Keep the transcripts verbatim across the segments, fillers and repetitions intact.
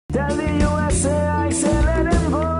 Tell the U S A I say let them go.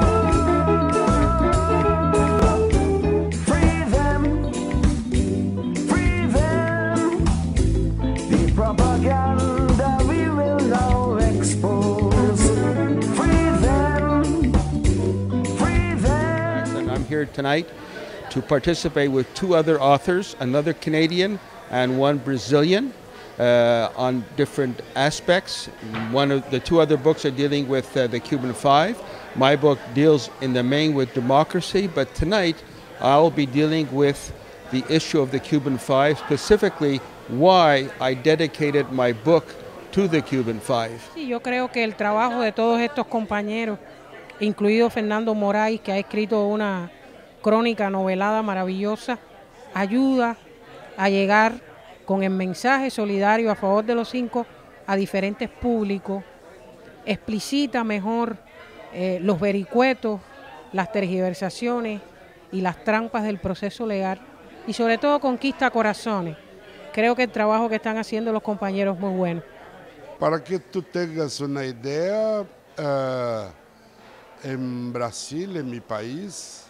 Free them, free them. The propaganda we will now expose. Free them, free them. And I'm here tonight to participate with two other authors, another Canadian and one Brazilian, uh, on different aspects. One of the two other books are dealing with uh, the Cuban Five. My book deals in the main with democracy, but tonight I'll be dealing with the issue of the Cuban Five, specifically why I dedicated my book to the Cuban Five. Sí, yo creo que el trabajo de todos estos compañeros, incluido Fernando Moraes, que ha escrito una crónica novelada maravillosa, ayuda a llegar con el mensaje solidario a favor de los cinco a diferentes públicos, explicita mejor eh, los vericuetos, las tergiversaciones y las trampas del proceso legal y sobre todo conquista corazones. Creo que el trabajo que están haciendo los compañeros es muy bueno. Para que tú tengas una idea, uh, en Brasil, en mi país,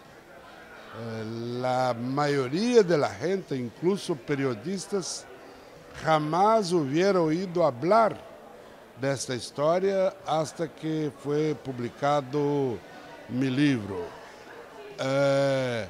la mayoría de la gente, incluso periodistas, jamás hubiera oído hablar de esta historia hasta que fue publicado mi libro. Eh,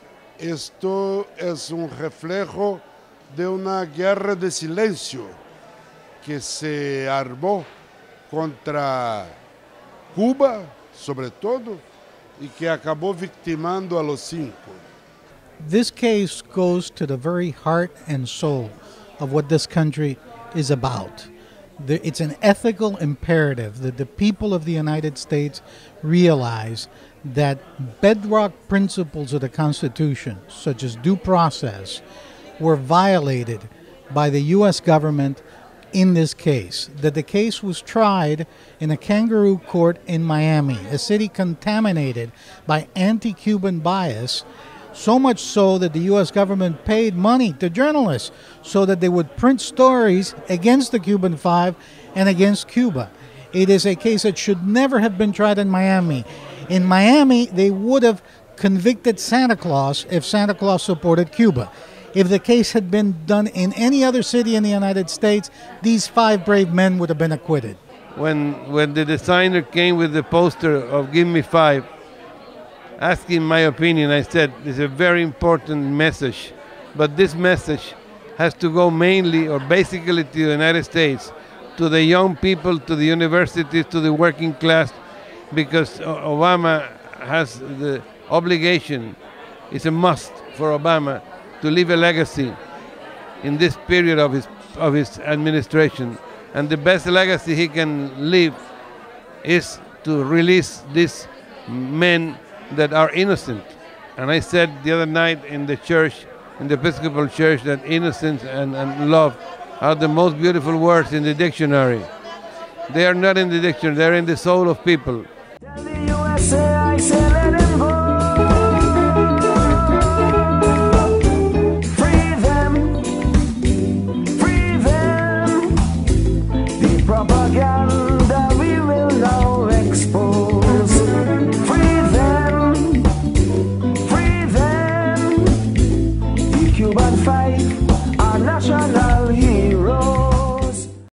esto es un reflejo de una guerra de silencio que se armó contra Cuba, sobre todo, y que acabó victimando a los cinco. This case goes to the very heart and soul of what this country is about. The, it's an ethical imperative that the people of the United States realize that bedrock principles of the Constitution, such as due process, were violated by the U S government in this case, that the case was tried in a kangaroo court in Miami, a city contaminated by anti-Cuban bias, so much so that the U S government paid money to journalists so that they would print stories against the Cuban Five and against Cuba. It is a case that should never have been tried in Miami. In Miami, they would have convicted Santa Claus if Santa Claus supported Cuba. If the case had been done in any other city in the United States, these five brave men would have been acquitted. When, when the designer came with the poster of Give Me Five, asking my opinion, I said, it's a very important message, but this message has to go mainly or basically to the United States, to the young people, to the universities, to the working class, because Obama has the obligation, it's a must for Obama to leave a legacy in this period of his of his administration, and the best legacy he can leave is to release these men that are innocent. And I said the other night in the church, in the Episcopal Church, that innocence and, and love are the most beautiful words in the dictionary. They are not in the dictionary, they're in the soul of people. Tell the U S A I say let them